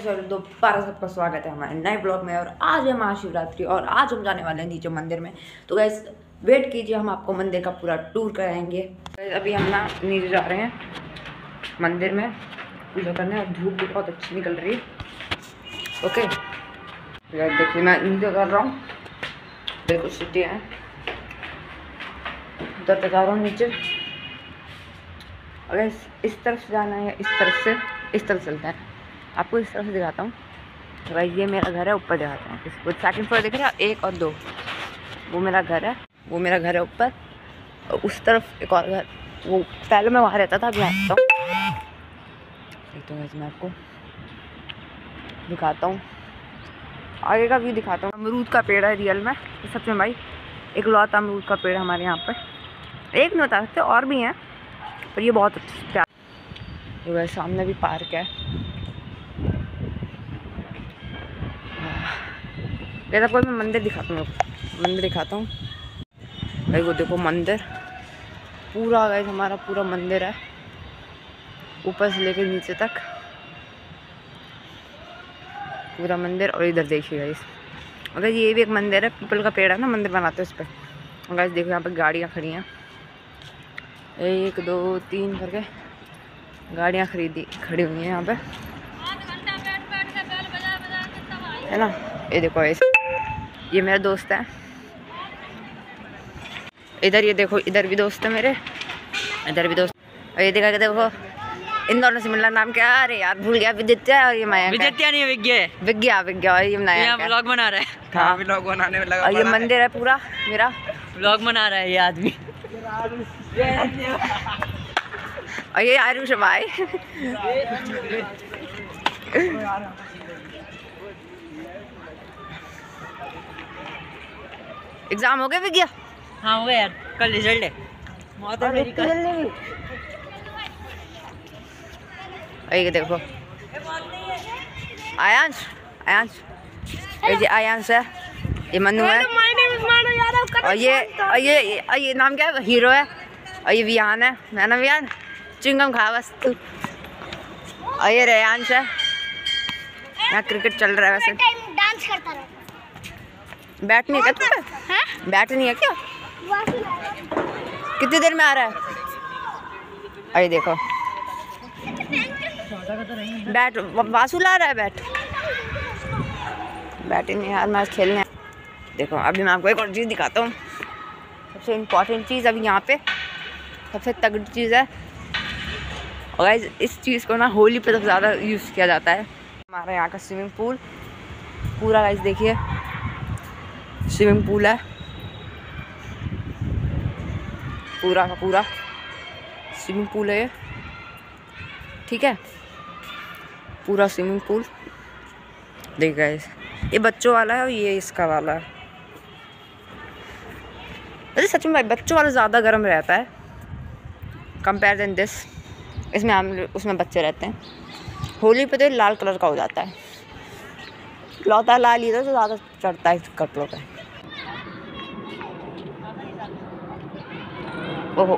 नमस्कार दोबारा सबका स्वागत है हमारे नए ब्लॉग में। और आज है महाशिवरात्रि और आज हम जाने वाले हैं नीचे मंदिर में। तो गैस वेट कीजिए, हम आपको मंदिर का पूरा टूर कराएंगे। अभी हम ना नीचे जा रहे हैं मंदिर में पूजा करने और धूप भी बहुत अच्छी निकल रही है। ओके देखिए मैं नीचे कर रहा हूँ, बिल्कुल सिटी है उधर तक जा रहा हूँ नीचे। अगर इस तरफ से जाना है, इस तरफ चलता है। आपको इस तरफ से दिखाता हूँ भाई, ये मेरा घर है, ऊपर दिखाता हूँ। इसको सेकंड फ्लोर दिख रहा है, 1 और 2 वो मेरा घर है, ऊपर। और उस तरफ एक और घर, वो पहले मैं वहाँ रहता था, अभी आता हूँ। तो मैं आपको दिखाता हूँ, आगे का व्यू दिखाता हूँ। अमरूद का पेड़ है रियल में, सच में भाई एक लौता अमरूद का पेड़ हमारे यहाँ पर। एक नहीं बता सकते, और भी हैं, पर ये बहुत अच्छा। तो सामने भी पार्क है। जैसे आपको मैं मंदिर दिखाता हूँ भाई। वो देखो मंदिर पूरा, गाइस हमारा पूरा मंदिर है, ऊपर से लेकर नीचे तक पूरा मंदिर। और इधर देखिए गाइस, अगर ये भी एक मंदिर है, पीपल का पेड़ है ना, मंदिर बनाते हैं उस पर। गाइस देखो यहाँ पर गाड़ियाँ खड़ी हैं, 1 2 3 करके गाड़ियाँ खड़ी हुई हैं यहाँ पे, है ना। ये देखो ऐसे, ये मेरा दोस्त है इधर। ये देखो इधर भी दोस्त है मेरे, इधर भी दोस्त। और ये देखो इन दोनों से मिलना। नाम क्या? अरे यार भूल गया। विद्या और ये माया। विद्या नहीं, विज्ञा। और ये नया व्लॉग बना रहा है। हाँ व्लॉग बनाने में लगा। और ये मंदिर है पूरा मेरा, व्लॉग बना रहा है ये आदमी। और ये आरुष भाई। एग्जाम हो गए विज्ञा? हाँ हो गया यार, कल रिजल्ट है। मेरी कल। ये देखो आयांश है, ये मनु है, और ये नाम क्या है? हीरो है। और ये विहान है, मैं ना विहान चिंगम खा बस तू। और ये रेयांश है, यहाँ क्रिकेट चल रहा है। वैसे डांस करता रहता। बैट नहीं है क्या? बैट नहीं है क्या? कितनी देर में आ रहा है? अरे देखो बैट वासु ला रहा है। बैट ही नहीं यार, मैच खेलने। देखो अभी मैं आपको एक और चीज़ दिखाता हूँ, सबसे इम्पोर्टेंट चीज़ अभी यहाँ पे, सबसे तगड़ी चीज़ है। और गाइस इस चीज़ को ना होली पे सबसे ज़्यादा यूज़ किया जाता है। हमारा यहाँ का स्विमिंग पूल पूरा, गाइस देखिए स्विमिंग पूल है पूरा का पूरा स्विमिंग पूल है ये, ठीक है, पूरा स्विमिंग पूल। देखिए गाइस ये बच्चों वाला है और ये इसका वाला है। वैसे सच में भाई बच्चों वाला ज़्यादा गर्म रहता है कंपेयर देन दिस। उसमें बच्चे रहते हैं। होली पे तो लाल कलर का हो जाता है, लौता लाल ही तो ज़्यादा चढ़ता है कपड़ों पे। ओहो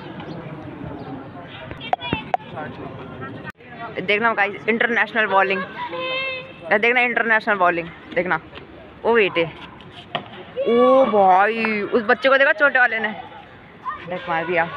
देखना गाइस, इंटरनेशनल बॉलिंग देखना। ओ बेटे, ओ भाई उस बच्चे को देखा, छोटे वाले ने देख मार दिया।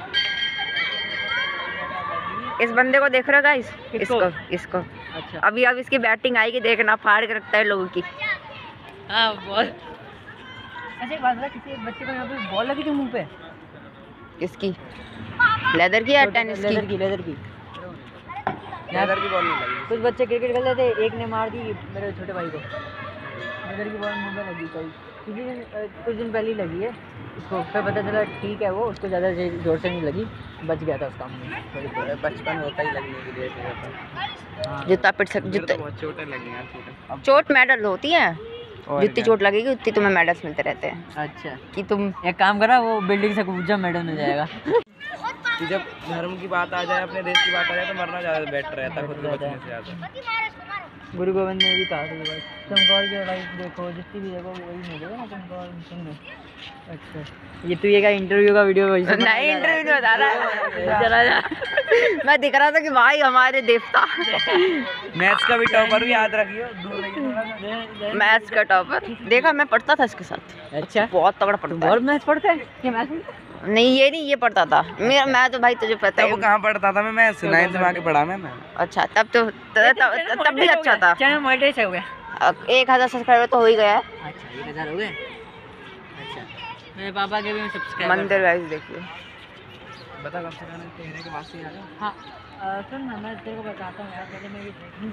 इस बंदे को देख रहे हो गाइस? इसको अच्छा। अभी अब इसकी बैटिंग आएगी, देखना फाड़ के रखता है लोगों की। हाँ बहुत। अच्छा एक बात बता, किसी बच्चे को यहाँ पे बॉल लगी थी मुंह पे? किसकी? लेदर की या टेनिस की? लेदर की बॉल नहीं लगी। कुछ बच्चे क्रिकेट खेल रहे थे, एक ने मार दी मेरे छोटे भाई को। लेदर की बॉल मुंह पे लगी कुछ दिन पहले ही लगी है उसको। फिर पता चला ठीक है, वो उसको ज़्यादा जोर से नहीं लगी, बच गया था उसका मुँह। बचपन होता ही लगने के लिए जितना पिट सक जितना बहुत चोटें लगी यार। चोट मेडल होती है, जितनी चोट लगेगी उतनी तुम्हें मेडल्स मिलते रहते हैं। अच्छा कि तुम एक काम करा, वो बिल्डिंग से कूद जा, मेडल मिल जाएगा। कि जब धर्म की बात आ जाए, अपने देश की बात आ जाए, तो मरना ज़्यादा बेटर रहता है खुद को बचने से ज़्यादा। गुरु गोविंद ने भी कहा था भाई चमकौर की लड़ाई देखो, जितनी भी देखो वही मिलेगा ना चमकौर में। अच्छा ये तू ये क्या इंटरव्यू का वीडियो नहीं, इंटरव्यू नहीं बता रहा। चला जा। मैं दिख रहा था कि भाई हमारे देवता। मैथ्स का भी टॉपर भी याद रखियो, दूर रहिए। मैथ्स का टॉपर देखा, मैं पढ़ता था इसके साथ। अच्छा बहुत तगड़ा पढ़ता और है। मैथ्स पढ़ते हैं क्या? मैथ्स नहीं ये नहीं, ये पढ़ता था मेरा। मैं तो भाई तुझे पता वो है। कहाँ पढ़ता था? मैं 9th में आके पढ़ा मैं। अच्छा तब तो तब भी अच्छा था। चैनल मोनेटाइज हो गया। 1000 सब्सक्राइबर तो हो ही गया है। अच्छा 1000 हो गए। अच्छा मेरे पापा के भी सब्सक्राइबर। मंदिर गाइस देखिए। बता कब से गाना तेरे के पास से आ रहा? हाँ सुन ना, मैं तेरे को बताता हूँ यार, पहले मैं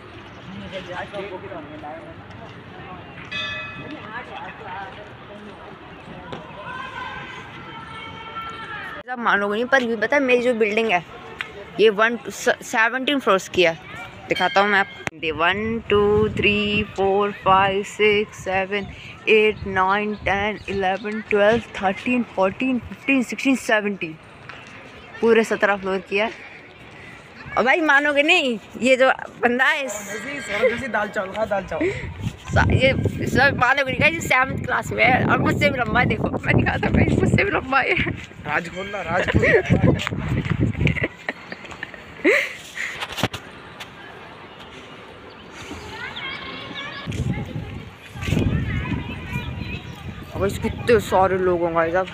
सब मानोगे नहीं, पर भी पता है मेरी जो बिल्डिंग है ये 17 फ्लोर्स की है। दिखाता हूँ मैं आपको। 1 2 3 4 5 6 7 8 9 10 11 12 13 14 15 16 17 पूरे 17 फ्लोर की है। और भाई मानोगे नहीं, ये जो बंदा है दाल चावल खा, दाल चावल। ये सब मानोगे नहीं, ये 7th क्लास में है और मुझसे भी लंबा है। देखो मैं दिखाता हूँ, मुझसे भी लंबा है। राज खोलना, राज खोलना। अब इस कितने सारे लोग होंगे सब।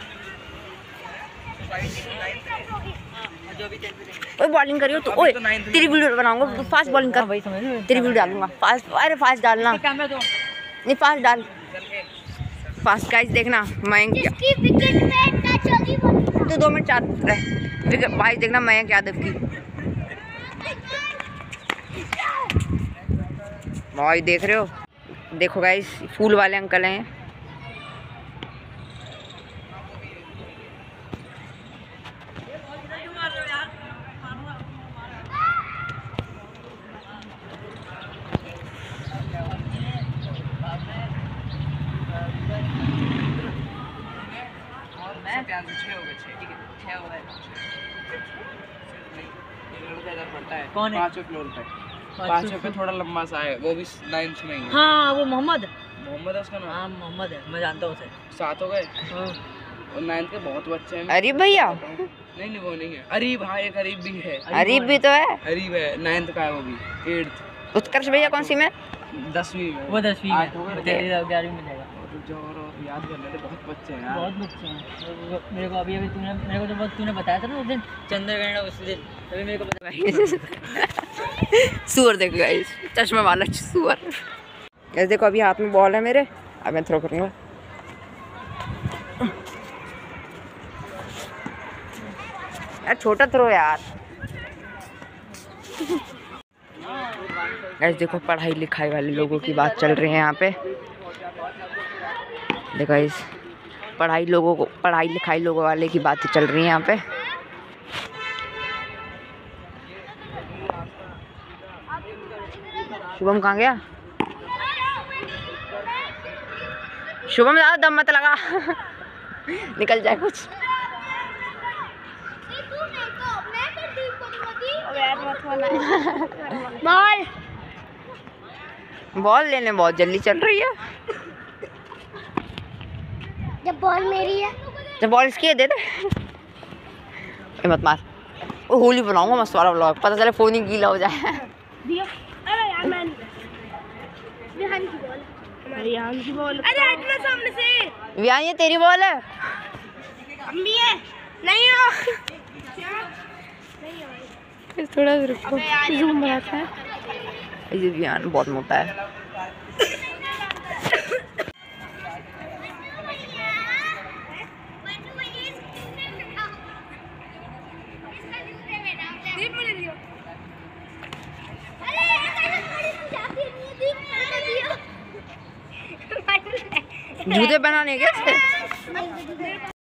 ओए बॉलिंग करियो तो। ओए तेरी वीडियो बनाऊंगा तो फास्ट बॉलिंग कर। भाई समझ लो तेरी वीडियो डालूंगा फास्ट। अरे फास्ट डालना, कैमरा दो। नहीं फास्ट डाल, फास्ट गाइस देखना। मयंक तो 2 मिनट 4 रहे भाई, देखना मयंक यादव की भाई। देख रहे हो? देखो गाइस फूल वाले अंकल हैं। कौन है? 5वें फ्लोर पे, 5वें पे थोड़ा लंबा सा है, वो भी 9th में ही है। हाँ वो मोहम्मद मोहम्मद है उसका नाम। हाँ मोहम्मद है, मैं जानता हूँ उसे। 7 हो गए हाँ और 9th के बहुत बच्चे हैं। अरीब भैया? नहीं वो नहीं है। अरीब, हाँ एक अरीब भी है। अरीब भी तो है। अरीब है, 9th का है वो भी। 8th। उत्कर्ष भैया कौन सी में? 10वीं में। वो 10वीं में, 8 हो गए। 11वीं में जाएगा। और याद कर लेते, बहुत बच्चे हैं यार। बहुत बच्चे हैं। मेरे को अभी मेरे को जब तूने बताया था ना उस दिन चंद्रग्रहण, उस दिन तभी मेरे को पता। सुअर देखो गाइस, चश्मे वाला सुअर। ऐसे देखो अभी हाथ में बॉल है मेरे, अब मैं थ्रो करूँगा। यार छोटा थ्रो यार। ऐसे देखो पढ़ाई लिखाई वाले लोगों की बात चल रही है यहाँ पे। देखो इस पढ़ाई लिखाई लोगों वाले की बातें चल रही है यहाँ पे। शुभम कहाँ गया? शुभम ज़्यादा दम मत लगा। निकल जाए कुछ। बॉल लेने बहुत जल्दी चल रही है। जब बॉल मेरी है, जब बॉल इसकी है दे दे। मत मार। वो होली बनाऊंगा मस्त वाला व्लॉग, पता चले फोन ही गीला हो जाए। अरे यार मैं विहान की बॉल, हमारी विहान की बॉल। अरे हटना सामने से। विहान ये तेरी बॉल है? अम्मी है नहीं हो। थोड़ा रुको, जूम बनाता है। ये विहान बहुत मोटा है। जूते बनाने के